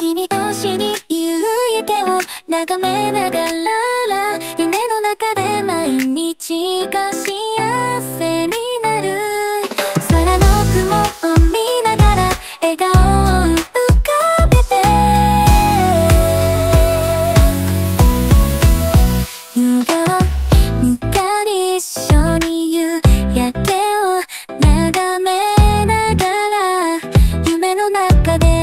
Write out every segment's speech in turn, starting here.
君と一緒に夕焼けを眺めながら夢の中で毎日が幸せになる。空の雲を見ながら笑顔を浮かべて、夕顔ぬかり一緒に夕焼けを眺めながら夢の中で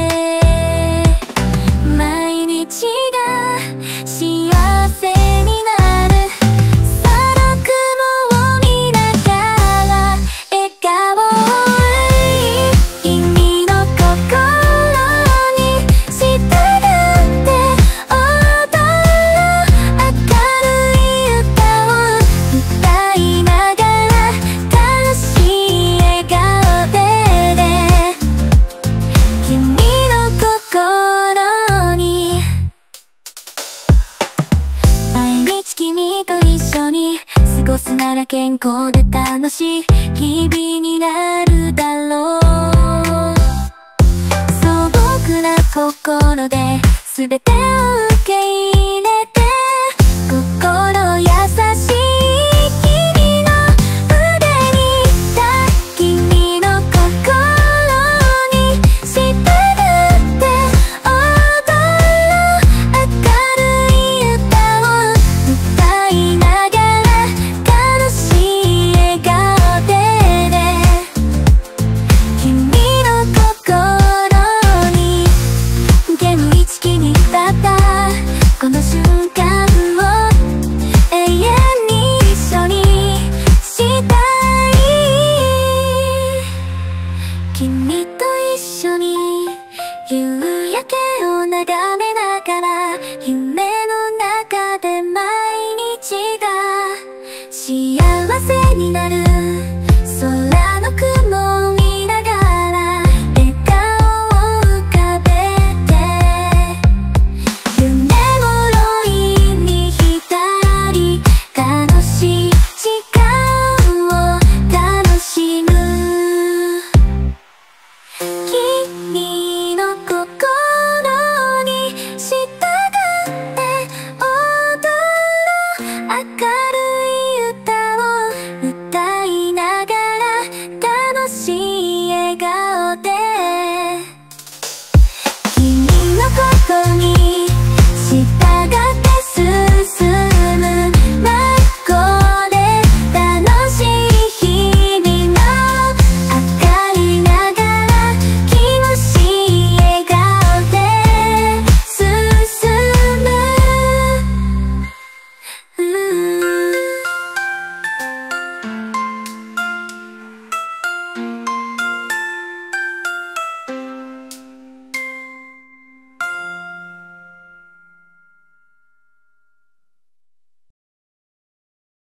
毎日が幸せになる。空の雲を見ながら笑顔を君の心に従って踊ろう。明るい歌を歌いながら楽しい笑顔で君の心に。毎日君と一緒に過ごすなら健康で楽しい日々になるだろう。素朴な心で全てを受け入れて、心優しい君の腕に君の心に従って踊ろう。明るい歌を歌いながら楽しい笑顔で君の心に。現一気にだったこの瞬間を永遠に一緒にしたい。君と一緒に夕焼けを眺めながら